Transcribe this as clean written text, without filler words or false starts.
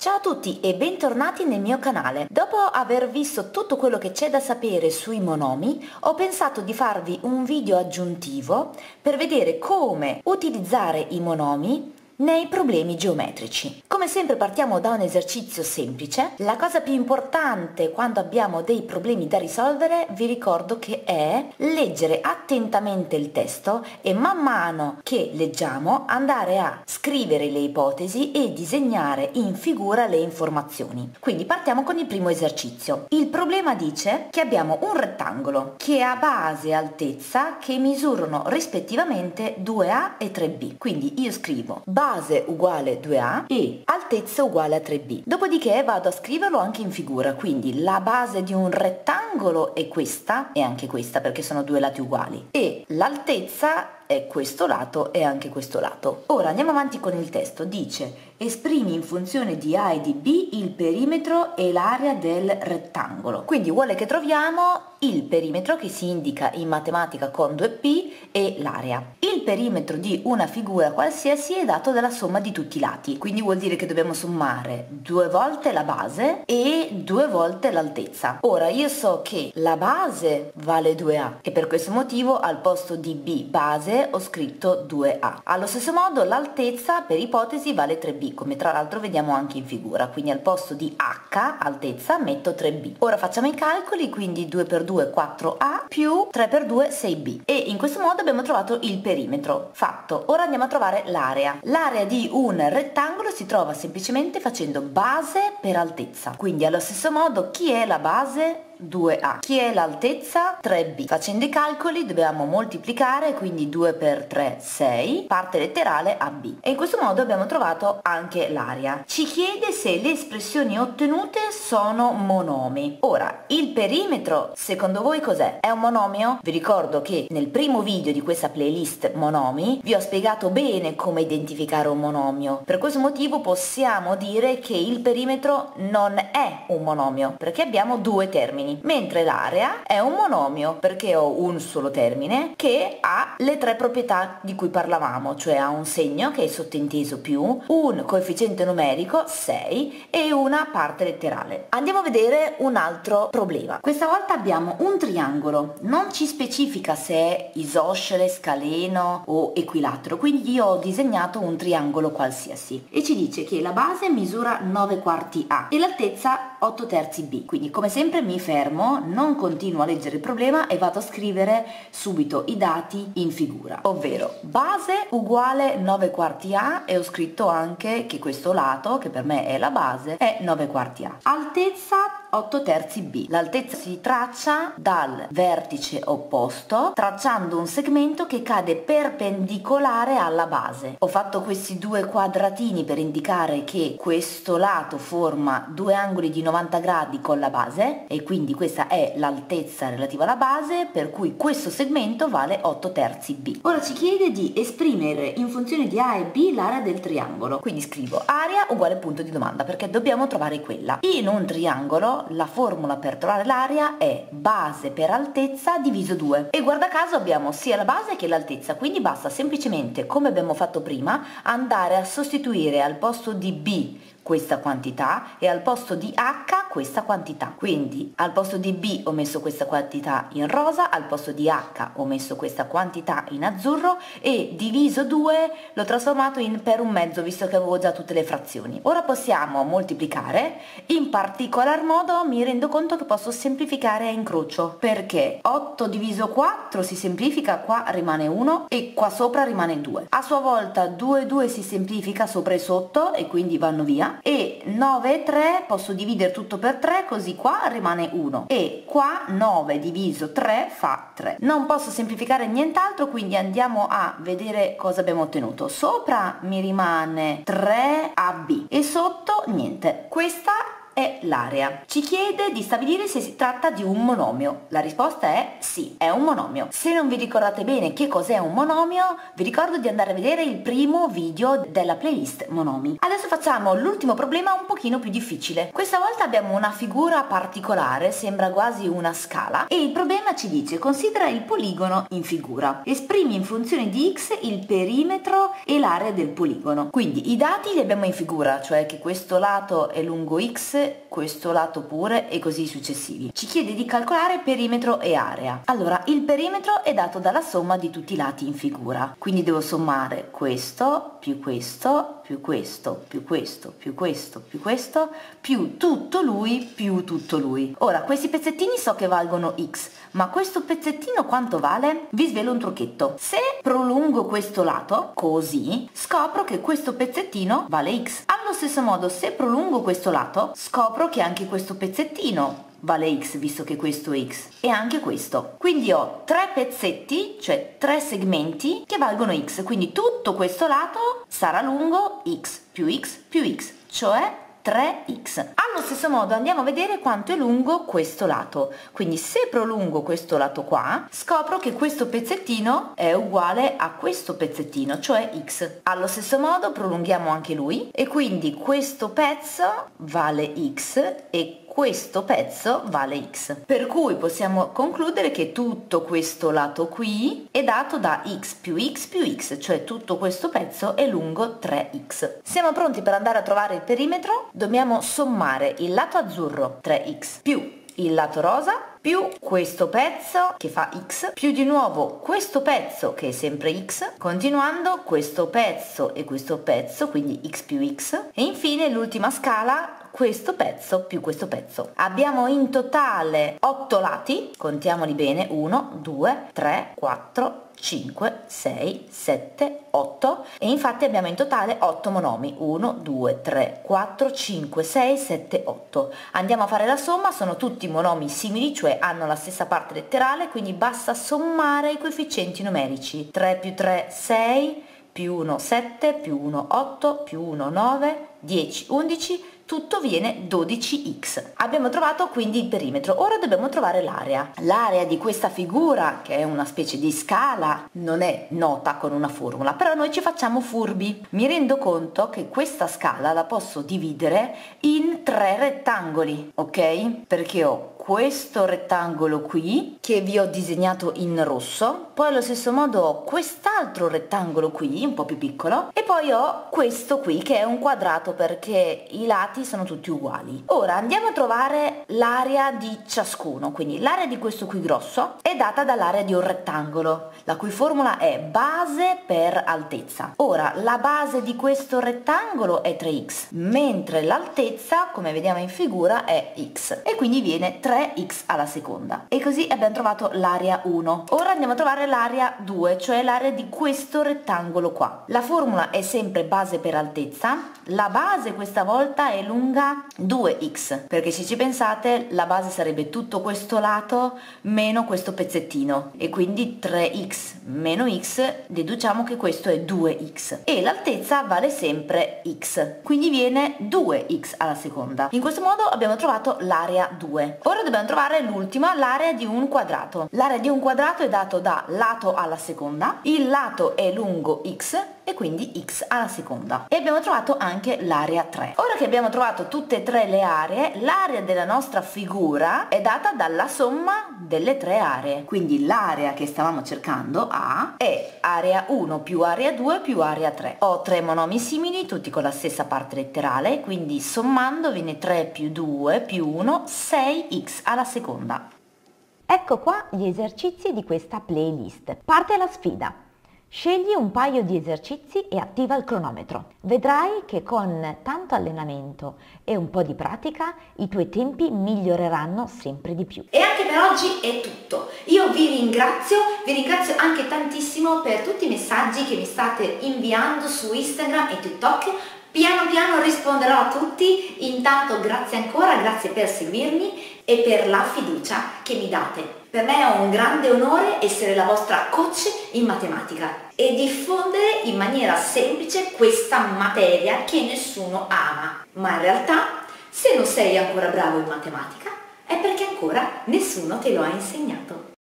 Ciao a tutti e bentornati nel mio canale. Dopo aver visto tutto quello che c'è da sapere sui monomi, ho pensato di farvi un video aggiuntivo per vedere come utilizzare i monomi nei problemi geometrici. Come sempre partiamo da un esercizio semplice. La cosa più importante quando abbiamo dei problemi da risolvere, vi ricordo che è leggere attentamente il testo e man mano che leggiamo andare a scrivere le ipotesi e disegnare in figura le informazioni. Quindi partiamo con il primo esercizio. Il problema dice che abbiamo un rettangolo che ha base e altezza che misurano rispettivamente 2A e 3B. Quindi io scrivo base uguale 2A e altezza uguale a 3B. Dopodiché vado a scriverlo anche in figura, quindi la base di un rettangolo è questa e anche questa perché sono due lati uguali e l'altezza è questo lato e anche questo lato. Ora andiamo avanti con il testo. Dice: esprimi in funzione di A e di B il perimetro e l'area del rettangolo. Quindi vuole che troviamo il perimetro che si indica in matematica con 2P e l'area. Il perimetro di una figura qualsiasi è dato dalla somma di tutti i lati, quindi vuol dire che dobbiamo sommare 2 volte la base e 2 volte l'altezza. Ora io so che la base vale 2A e per questo motivo al posto di B base ho scritto 2A. Allo stesso modo l'altezza per ipotesi vale 3B, come tra l'altro vediamo anche in figura, quindi al posto di H altezza metto 3B. Ora facciamo i calcoli, quindi 2 per 2 4A più 3 per 2 6B e in questo modo abbiamo trovato il perimetro. Fatto. Ora andiamo a trovare l'area. L'area di un rettangolo si trova semplicemente facendo base per altezza, quindi allo stesso modo chi è la base? 2A. Chi è l'altezza? 3B. Facendo i calcoli dobbiamo moltiplicare, quindi 2 per 3 6, parte letterale AB. E in questo modo abbiamo trovato anche l'area. Ci chiede se le espressioni ottenute sono monomi. Ora, il perimetro secondo voi cos'è? È un monomio? Vi ricordo che nel primo video di questa playlist monomi vi ho spiegato bene come identificare un monomio. Per questo motivo possiamo dire che il perimetro non è un monomio, perché abbiamo due termini. Mentre l'area è un monomio perché ho un solo termine che ha le tre proprietà di cui parlavamo, cioè ha un segno che è sottinteso più, un coefficiente numerico 6 e una parte letterale. Andiamo a vedere un altro problema. Questa volta abbiamo un triangolo, non ci specifica se è isoscele, scaleno o equilatero, quindi io ho disegnato un triangolo qualsiasi e ci dice che la base misura 9 quarti A e l'altezza 8 terzi B. Quindi come sempre mi fermo, non continuo a leggere il problema e vado a scrivere subito i dati in figura, ovvero base uguale 9 quarti A e ho scritto anche che questo lato, che per me è la base, è 9 quarti A. Altezza 8 terzi B. L'altezza si traccia dal vertice opposto tracciando un segmento che cade perpendicolare alla base. Ho fatto questi due quadratini per indicare che questo lato forma due angoli di 90 gradi con la base e quindi questa è l'altezza relativa alla base, per cui questo segmento vale 8 terzi B. Ora ci chiede di esprimere in funzione di A e B l'area del triangolo, quindi scrivo area uguale punto di domanda perché dobbiamo trovare quella. In un triangolo la formula per trovare l'area è base per altezza diviso 2 e guarda caso abbiamo sia la base che l'altezza, quindi basta semplicemente, come abbiamo fatto prima, andare a sostituire al posto di B questa quantità e al posto di H questa quantità. Quindi al posto di B ho messo questa quantità in rosa, al posto di H ho messo questa quantità in azzurro e diviso 2 l'ho trasformato in per un mezzo visto che avevo già tutte le frazioni. Ora possiamo moltiplicare, in particolar modo mi rendo conto che posso semplificare a incrocio perché 8 diviso 4 si semplifica, qua rimane 1 e qua sopra rimane 2. A sua volta 2 e 2 si semplifica sopra e sotto e quindi vanno via. E 9 e 3 posso dividere tutto per 3 così qua rimane 1 e qua 9 diviso 3 fa 3. Non posso semplificare nient'altro, quindi andiamo a vedere cosa abbiamo ottenuto. Sopra mi rimane 3AB e sotto niente. Questa è l'area. Ci chiede di stabilire se si tratta di un monomio. La risposta è sì, è un monomio. Se non vi ricordate bene che cos'è un monomio, vi ricordo di andare a vedere il primo video della playlist monomi. Adesso facciamo l'ultimo problema un pochino più difficile. Questa volta abbiamo una figura particolare, sembra quasi una scala, e il problema ci dice: considera il poligono in figura. Esprimi in funzione di x il perimetro e l'area del poligono. Quindi i dati li abbiamo in figura, cioè che questo lato è lungo x, questo lato pure e così successivi. Ci chiede di calcolare perimetro e area. Allora, il perimetro è dato dalla somma di tutti i lati in figura, quindi devo sommare questo più questo più questo più questo più questo più questo più tutto lui più tutto lui. Ora, questi pezzettini so che valgono x, ma questo pezzettino quanto vale? Vi svelo un trucchetto: se prolungo questo lato così, scopro che questo pezzettino vale x. Allo stesso modo, se prolungo questo lato, scopro che anche questo pezzettino vale x, visto che questo è x, e anche questo. Quindi ho tre pezzetti, cioè tre segmenti che valgono x, quindi tutto questo lato sarà lungo x, cioè 3x. Allo stesso modo andiamo a vedere quanto è lungo questo lato. Quindi se prolungo questo lato qua, scopro che questo pezzettino è uguale a questo pezzettino, cioè x. Allo stesso modo prolunghiamo anche lui e quindi questo pezzo vale x e questo pezzo vale x, per cui possiamo concludere che tutto questo lato qui è dato da x più x, cioè tutto questo pezzo è lungo 3x. Siamo pronti per andare a trovare il perimetro. Dobbiamo sommare il lato azzurro 3x più il lato rosa più questo pezzo che fa x più di nuovo questo pezzo che è sempre x, continuando questo pezzo e questo pezzo, quindi x più x, e infine l'ultima scala questo pezzo più questo pezzo. Abbiamo in totale 8 lati, contiamoli bene: 1, 2, 3, 4, 5, 6, 7, 8, e infatti abbiamo in totale 8 monomi: 1, 2, 3, 4, 5, 6, 7, 8. Andiamo a fare la somma, sono tutti monomi simili, cioè hanno la stessa parte letterale, quindi basta sommare i coefficienti numerici: 3 più 3 6, più 1 7, più 1 8, più 1 9, 10, 11, tutto viene 12x. Abbiamo trovato quindi il perimetro, ora dobbiamo trovare l'area. L'area di questa figura, che è una specie di scala, non è nota con una formula, però noi ci facciamo furbi. Mi rendo conto che questa scala la posso dividere in 3 rettangoli, ok? Perché ho questo rettangolo qui che vi ho disegnato in rosso, poi allo stesso modo ho quest'altro rettangolo qui un po' più piccolo e poi ho questo qui che è un quadrato perché i lati sono tutti uguali. Ora andiamo a trovare l'area di ciascuno, quindi l'area di questo qui grosso è data dall'area di un rettangolo, la cui formula è base per altezza. Ora la base di questo rettangolo è 3x, mentre l'altezza, come vediamo in figura, è x, e quindi viene 3x alla seconda. E così abbiamo trovato l'area 1. Ora andiamo a trovare l'area 2, cioè l'area di questo rettangolo qua. La formula è sempre base per altezza, la base questa volta è lunga 2x, perché se ci pensate la base sarebbe tutto questo lato meno questo pezzettino, e quindi 3x meno x, deduciamo che questo è 2x, e l'altezza vale sempre x, quindi viene 2x alla seconda. In questo modo abbiamo trovato l'area 2. Ora dobbiamo trovare l'ultima, l'area di un quadrato. L'area di un quadrato è dato da lato alla seconda, il lato è lungo x e quindi x alla seconda, e abbiamo trovato anche l'area 3. Ora che abbiamo trovato tutte e tre le aree, l'area della nostra figura è data dalla somma delle tre aree, quindi l'area che stavamo cercando A è area 1 più area 2 più area 3. Ho tre monomi simili, tutti con la stessa parte letterale, quindi sommando viene 3 più 2 più 1, 6x alla seconda. Ecco qua gli esercizi di questa playlist. Parte la sfida. Scegli un paio di esercizi e attiva il cronometro. Vedrai che con tanto allenamento e un po' di pratica i tuoi tempi miglioreranno sempre di più. E anche per oggi è tutto. Io vi ringrazio anche tantissimo per tutti i messaggi che mi state inviando su Instagram e TikTok. Piano piano risponderò a tutti. Intanto grazie ancora, grazie per seguirmi e per la fiducia che mi date. Per me è un grande onore essere la vostra coach in matematica e diffondere in maniera semplice questa materia che nessuno ama, ma in realtà Se non sei ancora bravo in matematica, è perché ancora nessuno te lo ha insegnato.